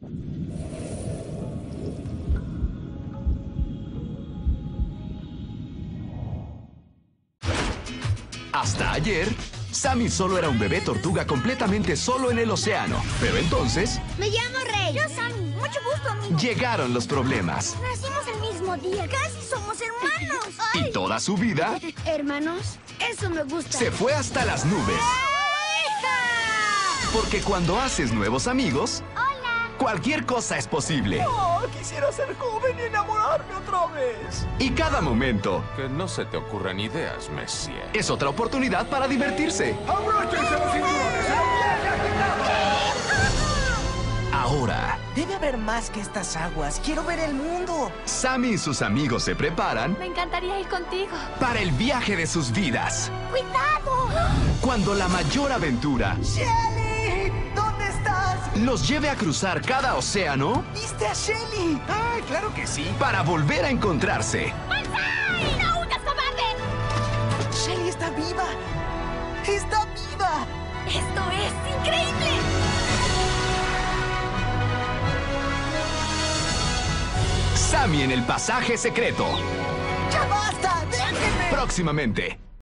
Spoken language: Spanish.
Hasta ayer, Sammy solo era un bebé tortuga completamente solo en el océano. Pero entonces... Me llamo Rey. Yo, Sammy. Mucho gusto, amigo. Llegaron los problemas. Nacimos el mismo día. Casi somos hermanos. ¡Ay! Y toda su vida... Hermanos, eso me gusta. Se fue hasta las nubes. Porque cuando haces nuevos amigos... ¡Hola! Cualquier cosa es posible. ¡Oh, quisiera ser joven y enamorarme otra vez! Y cada momento... Que no se te ocurran ideas, Messier. es otra oportunidad para divertirse. ¡Abróchense los cinturones! ¡Se lo viene a quitar! Ahora, Debe haber más que estas aguas. Quiero ver el mundo. Sammy y sus amigos se preparan Me encantaría ir contigo. para el viaje de sus vidas. ¡Cuidado! Cuando la mayor aventura ¡Shelly! ¿Dónde estás? los lleve a cruzar cada océano ¿Viste a Shelly? ¡Ay, claro que sí! para volver a encontrarse. ¡Banzai! ¡No huyas, cobarde! Shelly está viva. ¡Está viva! ¡Esto es increíble! Sammy en el pasaje secreto. ¡Ya basta! ¡Déjenme! Próximamente.